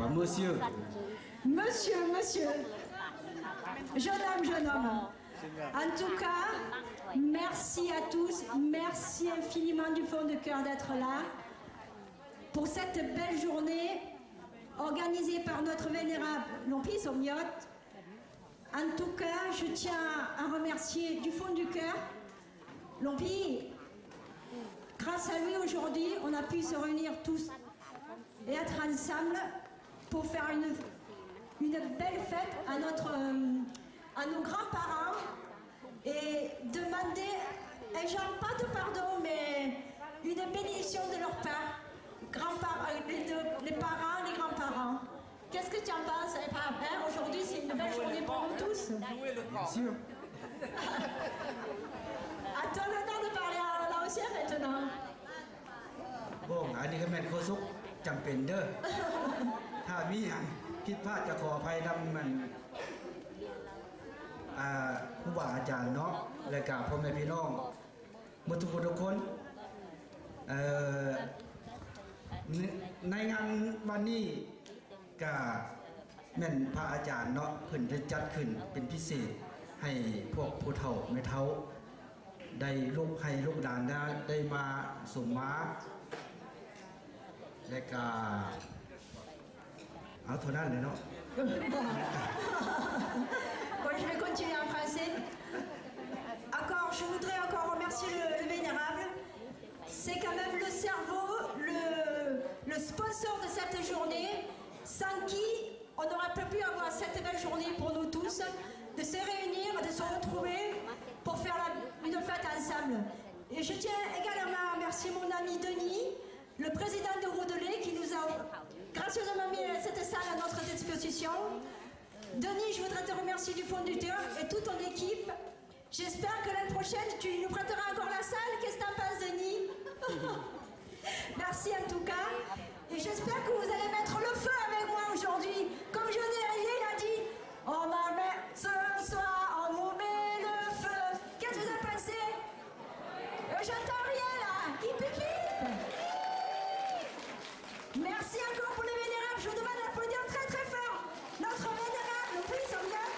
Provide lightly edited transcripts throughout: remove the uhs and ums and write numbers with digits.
pas monsieur. Monsieur. Jeune homme. En tout cas, merci à tous, merci infiniment du fond de cœur d'être là pour cette belle journée organisée par notre vénérable Lompi Somiote. En tout cas, je tiens à remercier du fond du cœur Lompi. Grâce à lui, aujourd'hui, on a pu se réunir tous et être ensemble pour faire une belle fête à nos grands-parents et demander, et genre pas de pardon, mais une bénédiction de leur part, les parents, les grands-parents. Qu'est-ce que tu en penses, hein? Aujourd'hui, c'est une belle journée pour nous tous. Bien sûr. À toi l'honneur de parler à l'ancien maintenant. บ่อันนี้ก็แม่นโคสุกจำเป็นเด้อ ถ้ามีอย่างผิดพลาดจะขออภัยนำมันผู้บาอาจารย์เนาะและกับพ่อแม่พี่น้องหมดทุกคนในงานวันนี้ก็แม่นพระอาจารย์เนาะเพิ่นได้จัดขึ้นเป็นพิเศษให้พวกผู้เฒ่าแม่เฒ่าได้ลูกให้ลูกหลานได้มาสมมาและก็เอาเท่านั้นเลยเนาะ Bon, je vais continuer en français. Je voudrais encore remercier le vénérable. C'est quand même le cerveau, le sponsor de cette journée, sans qui on n'aurait pas pu avoir cette belle journée pour nous tous, de se réunir, de se retrouver pour faire une fête ensemble. Et je tiens également à remercier mon ami Denis, le président de Roudelet, qui nous a gracieusement mis cette salle à notre disposition. Denis, je voudrais te remercier du fond du cœur et toute ton équipe. J'espère que l'année prochaine, tu nous prêteras encore la salle. Qu'est-ce que t'en penses, Denis? Merci en tout cas. Et j'espère que vous allez mettre le feu avec moi aujourd'hui. Comme Johnny Hallyday, il a dit, on va mettre ce soir, on vous met le feu. Qu'est-ce que vous en pensez? J'entends rien là. Hip hip hip. Merci encore pour les vénérables. Je vous demande d'applaudir très très fort notre vénérable, le prix Somiote.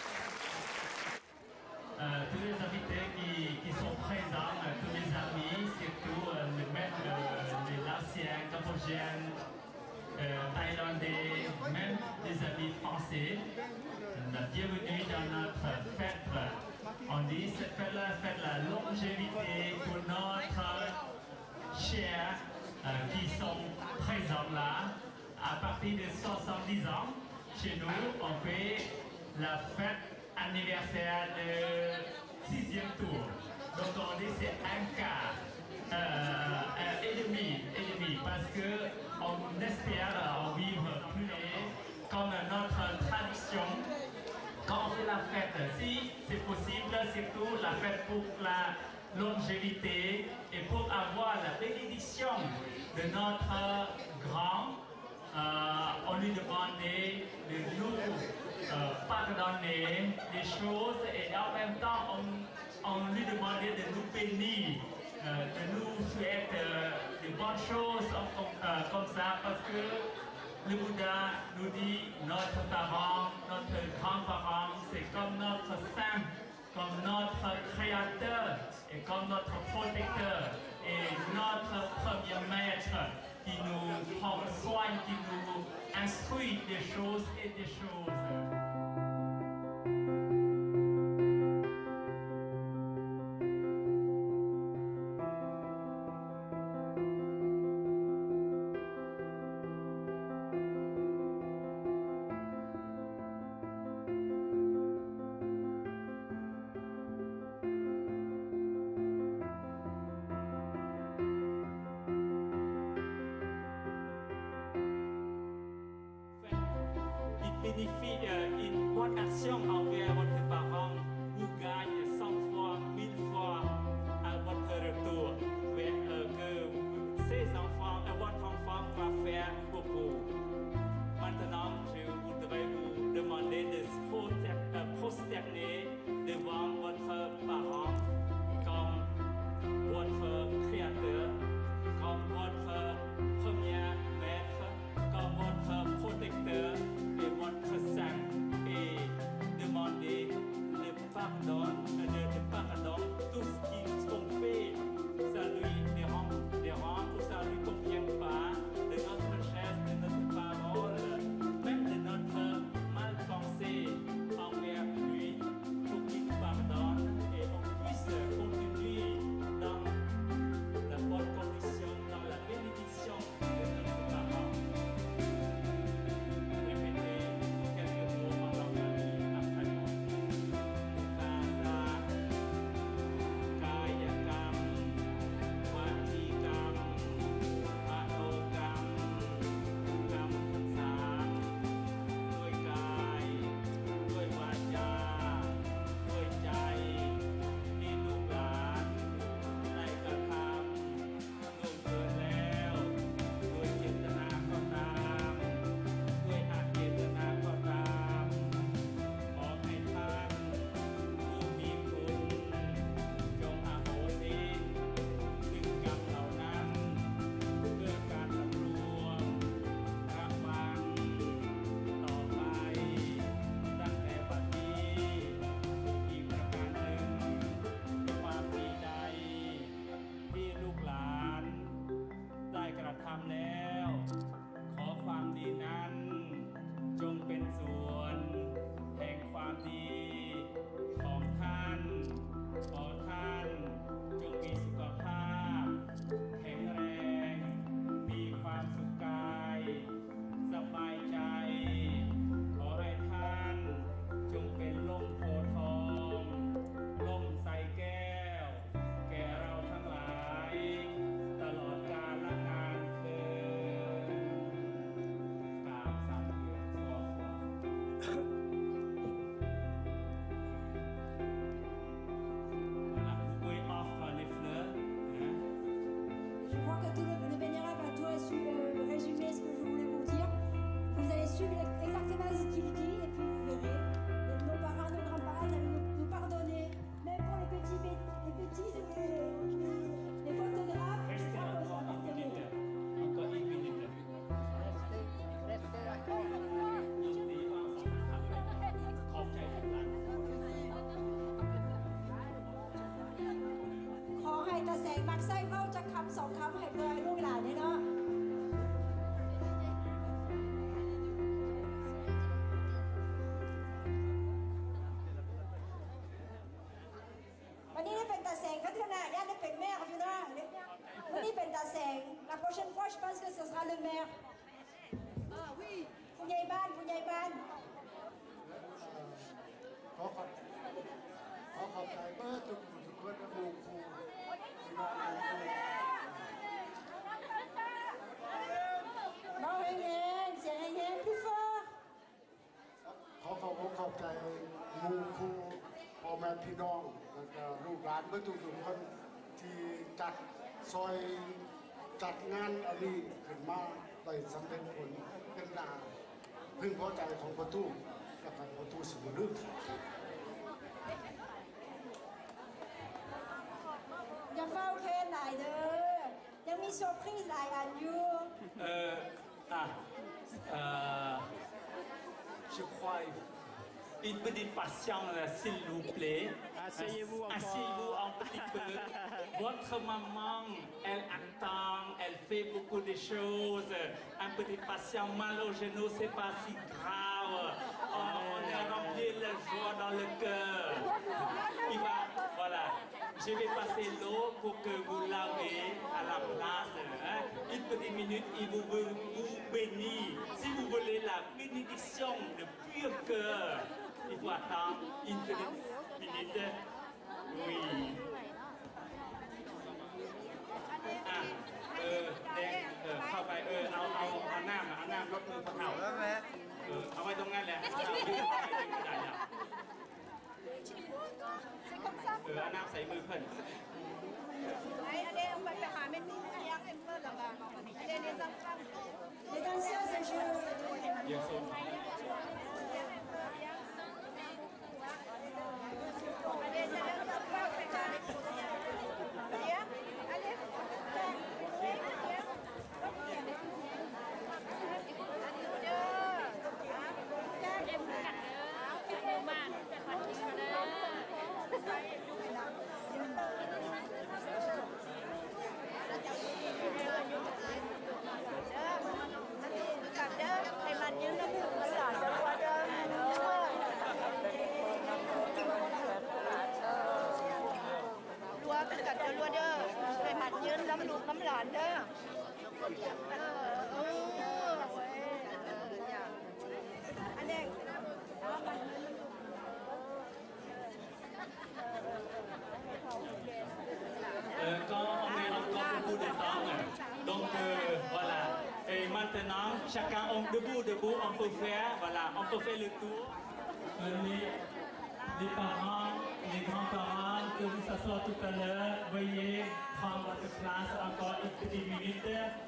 Tous les invités qui sont présents, tous les amis, surtout les Laotiens, Cambodgiens, Thaïlandais, même les amis français. Bienvenue dans notre fête. On dit cette fête-là fait la longévité pour notre chers qui sont présents là. À partir de 70 ans, chez nous, on fait la fête anniversaire de 6e tour. Donc on dit c'est un quart et demi, parce que on espère en vivre plus comme notre tradition. Quand on fait la fête, si c'est possible, surtout la fête pour la longévité et pour avoir la bénédiction de notre grand, on lui demandait de nous pardonner des choses et en même temps on lui demandait de nous bénir, de nous souhaiter de bonnes choses comme ça, parce que le Bouddha nous dit notre parent, notre grand-parent, c'est comme notre saint, comme notre créateur et comme notre protecteur et notre premier maître qui nous prend soin, qui nous instruit des choses et des choses. Une bonne action envers votre parent vous gagne 100 fois, 1000 fois à votre retour. Que ces enfants et votre enfant va faire beaucoup. Maintenant, je voudrais vous demander de se prosterner devant votre parent comme votre créateur, comme votre premier maître, comme votre protecteur. งมักไส้เมาจะคำสองคำให้เลยลูกหลานเนี่ยเนาะวันนี้ได้เป็นตาแสงก็เท่านั้นย่าได้เป็นแม่ของอยู่นะวันนี้เป็นตาแสง la prochaine fois je pense que ce sera le maire ผู้ใหญ่บ้านผู้ใหญ่บ้านขอขอบใจเมื่อทุกคนนะบูครูเบาแห้งๆเสียงแห้งๆพี่ฟอขอบใจบูครูพ่อแม่พี่น้องแล้วก็ลูกหลานเมื่อทุกคนที่จัดซอยจัดงานอันนี้ขึ้นมาได้สำเร็จผลเป็นนาพึงพอใจของประตูและการประตูสิบลึกอย่าเฝ้าแค่ไหนเด้อยังมีเซอร์ไพรส์หลายอันอยู่ Je crois une petite patience, s'il vous plaît. Asseyez-vous encore. Asseyez-vous un petit peu. Votre maman, elle attend, elle fait beaucoup de choses. Un petit patient mal au genou, c'est pas si grave. On est rempli de joie dans le cœur. Voilà. Je vais passer l'eau pour que vous lavez à la place. Hein. Une petite minute, il vous bénit. Si vous voulez la bénédiction de pur cœur, il faut attendre une petite minute. Oui. Ah, เข้าไปเอาน้ำรถมือพระเขาเอาไว้ตรงนั้นแหละเอาน้ำใส่มือเพิ่น Allez, on va faire un même milliard et peu là-bas. Allez, les enfants. Les danseurs, c'est jeu. เดี๋ยวส่ง Allez, les enfants, viens, allez. Cả đơ, thầy mặt như nó lỏ cho qua đơ. Lúa tất cả cho lúa đơ, thầy mặt như lắm lụt lắm lỏn đơ. Anh em. quand on est encore beaucoup de temps, donc voilà. Et maintenant, chacun debout, on peut faire, voilà, on peut faire le tour. Les parents, les grands-parents, que vous s'assoient tout à l'heure, veuillez prendre votre place encore une petite minute.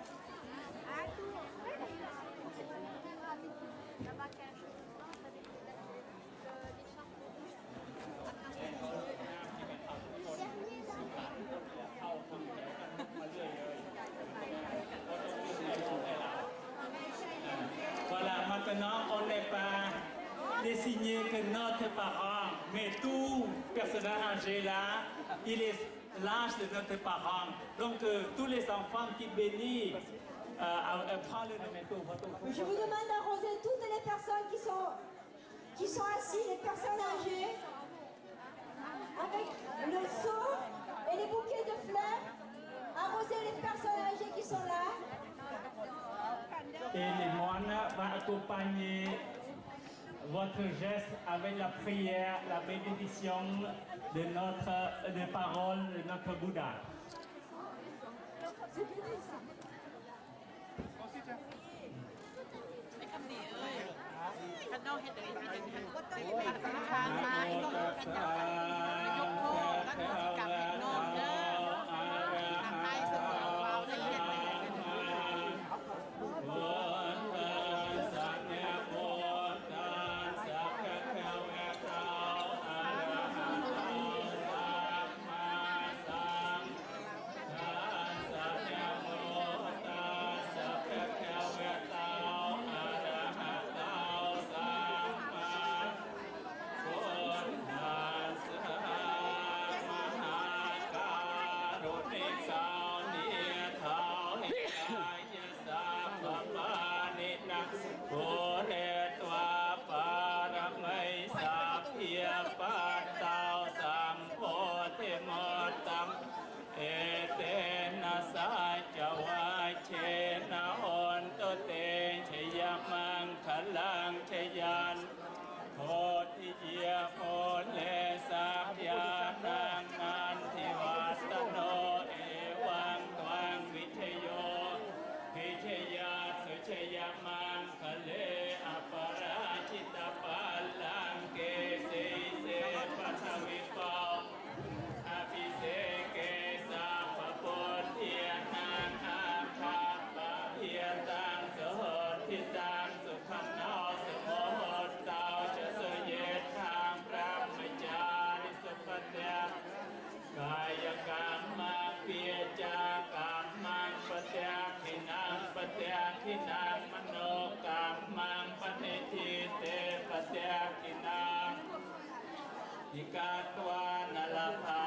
Voilà, maintenant on n'est pas désigné que notre parent, mais tout personnage âgé là, il est l'âge de notre parent. Donc tous les enfants qui bénissent, prends le numéro. Je vous demande d'arroser toutes les personnes qui sont assises, les personnes âgées, avec le seau et les bouquets de fleurs. Arroser les personnes âgées qui sont là. Et les moines vont accompagner votre geste avec la prière, la bénédiction de parole de notre Bouddha. กาวเนียเท้าหิกายสาปปานินักโภเรตวาปารมัยสาเพียปาตาวสัมโพธิมตังเอเตนะสาจวาเชนะโอนตุเตชยมังคลังชยันโพธิเยโพเลสัพยานังนันทิวัตโนเอวังตวังวิเชโยพิเชยาสุเชยมังคะเลอปราชิตปัลลังเกสีเสปัทวิปาอภิเสเกสาปปุถเทียนังอาคาปะเพียตังสหทิตังสุขันนอสโมหตตาจะสเยทางพระมจาริสุปเตยกายกรรมังเปียจากรรมังปเตขินังปเตขินังมโนกรรมังปณิทิเตปเตขินังอิกาตวานลภา